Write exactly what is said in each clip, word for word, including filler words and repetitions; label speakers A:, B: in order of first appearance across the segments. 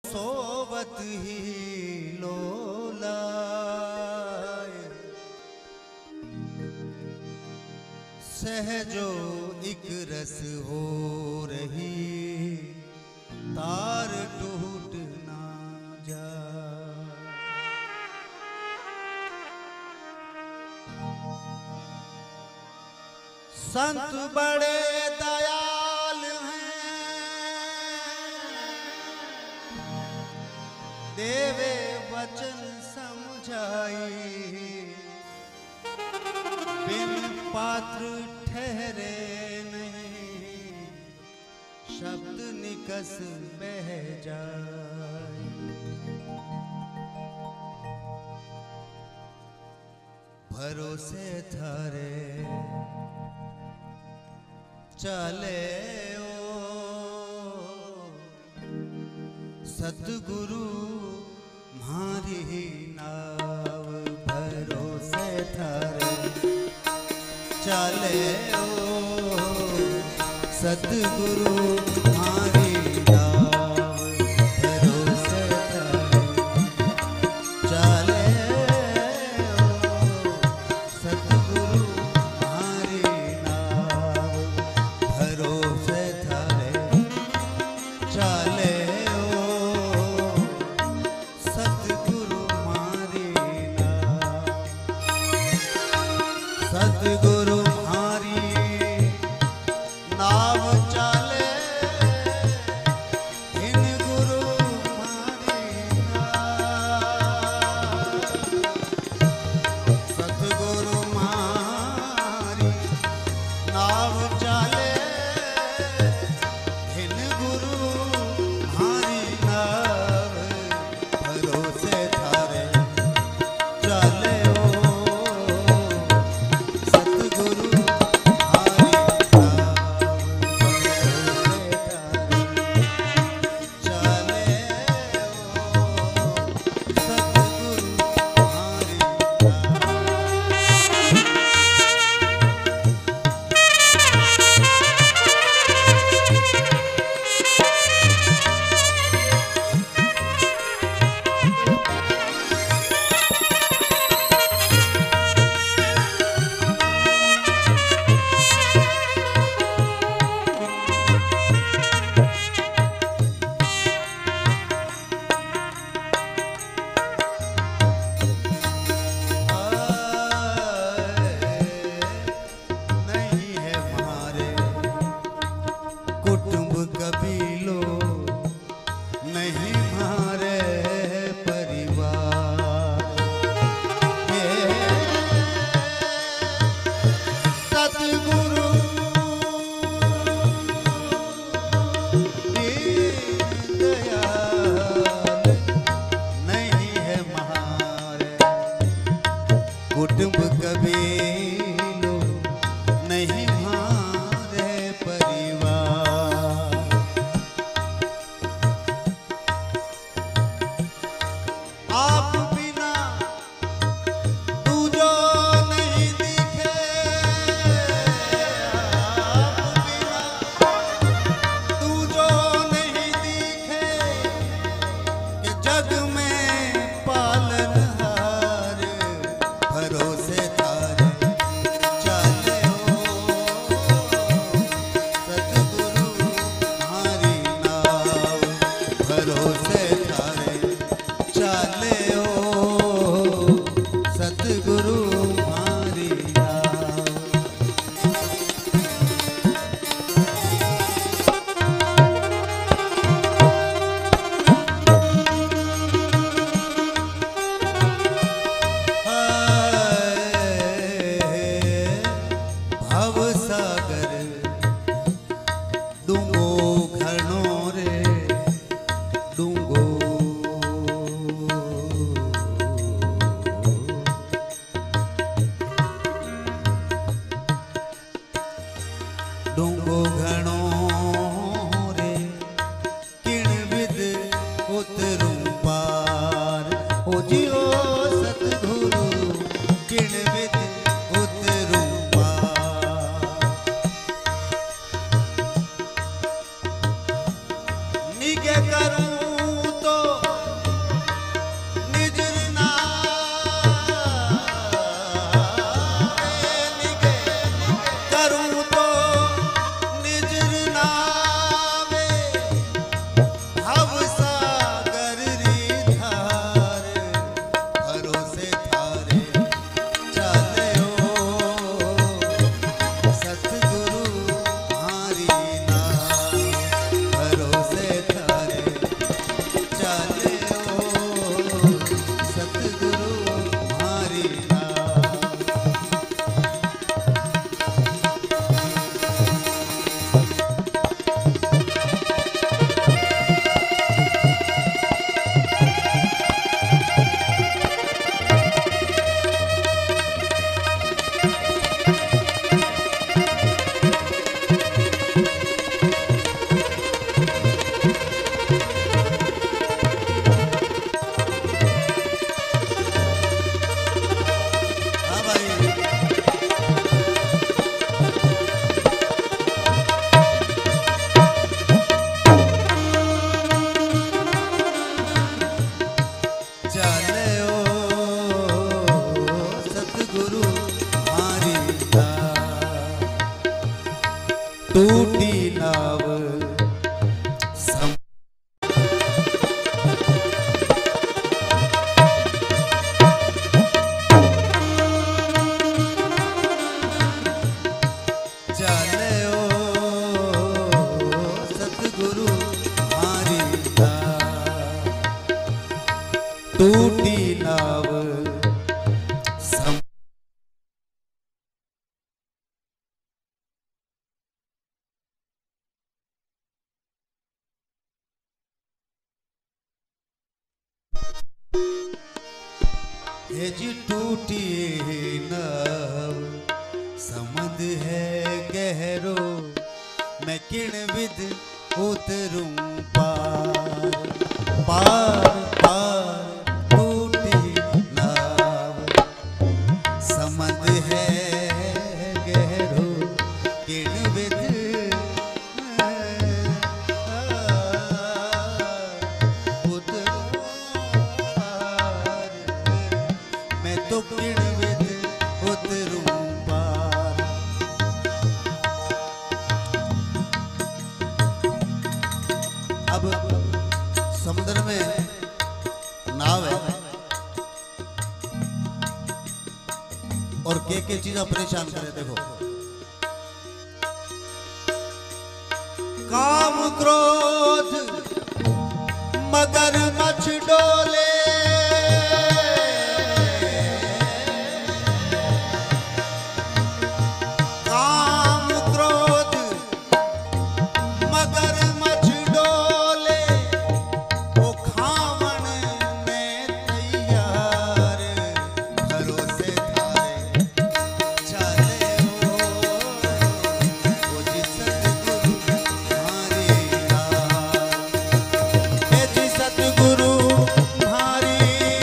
A: सोवत ही लोलाए, सहजो एक रस हो रही, तार टूट ना जाए। संत बड़े दयाल देवे वचन समझाई, बिन पात्र ठहरे नहीं, शब्द निकस बह जाए। भरोसे थारे चले ओ सतगुरु म्हारी नाव, भरोसे थारे चले ओ सतगुरु म्हारी नाव, भरोसे थारे चले ओ सतगुरु म्हारी नाव, भरोसे थारे चले सतगुरु म्हारी नाव चले, इन गुरु म्हारी नाव, सतगुरु म्हारी नाव चले, इन गुरु म्हारी नाव, भरोसे थारे चले कुटुंब कबीलो नहीं हमारे परिवार, आप बिना तू जो नहीं दिखे, आप बिना तू जो नहीं दिखे, कि जग में पालनहार, भरोसे थारे चले ओ सतगुरु म्हारी नाव, भरोसे थारे चले ओ सतगुरु म्हारी नाव। भव सागर डूंगो घणो रे डूंगो, डूंगो घणो रे किण विद उतरूं पार, ओ जियो सतगुरु किण विद उतरूं निगे करूं तो टूटी नाव सम चले ओ सतगुरु हमारी नाव, टूटी नाव सम हे जी टूटी नाव समझ है गहरो, मैं किण विद उतरूं पार पार पार। टूटी नाव समझ है गहरो, किण विद उतरूं पार, मैं तो किण विद उतरूं पार। अब समुद्र में नाव है और के के चीजें परेशान करे। देखो काम क्रोध मगरमच्छ डोले, काम क्रोध मगरमच्छ डोले, वो खावन में तैयार, भरोसे थारे चले ओ, वो जी सतगुरु हमारी नाव, हे जी सतगुरु हमारी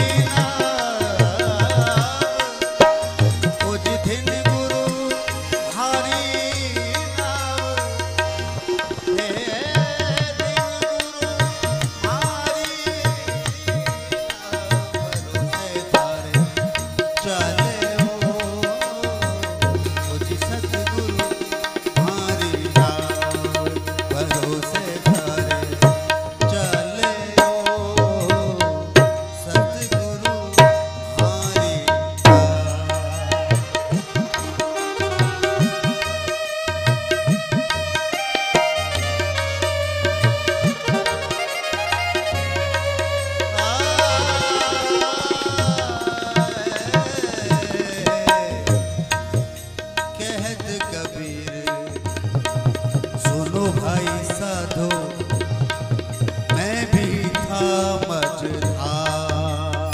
A: नाव, वो जी धिन गुरु हमारी नाव, हे धिन गुरु हमारी भरोसे थारे चले ओ, सतगुरु हमारी कहत कबीर सुनो भाई साधो, मैं भी था मझधार,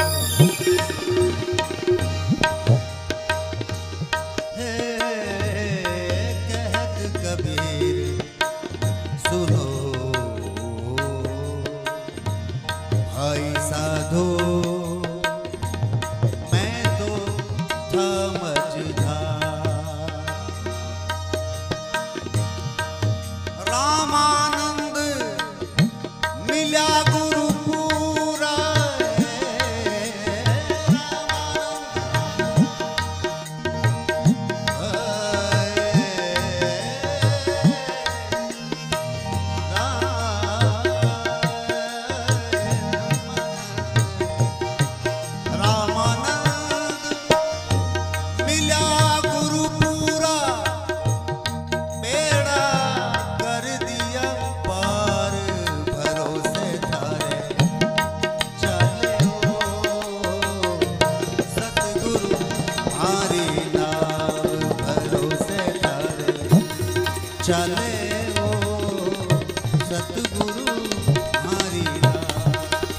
A: हे कहत कबीर सुनो भाई साधो, मैं तो था मझधार। रामानंद मिला गुरु पूरा, रामानंद मिला गुरु पूरा, बेड़ा कर दिया पार, भरोसे थारे चले ओ, सतगुरु हमारी नाव, भरोसे थारे चले ओ, सतगुरु हमारी नाव,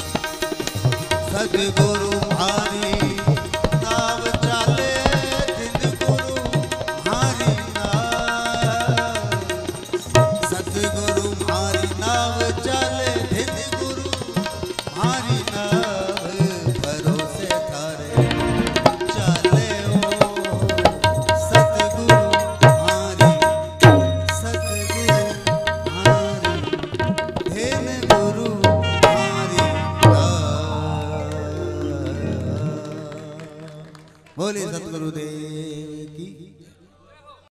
A: सतगुरु हमारी नाव चले, धिन गुरु हमारी नाव, सतगुरु हमारी नाव चले, धिन गुरु हमारी नाव, भरोसे थारे चले ओ, सतगुरु हमारी, सतगुरु हमारी, धिन गुरु हमारी नाव। बोले सतगुरुदेव।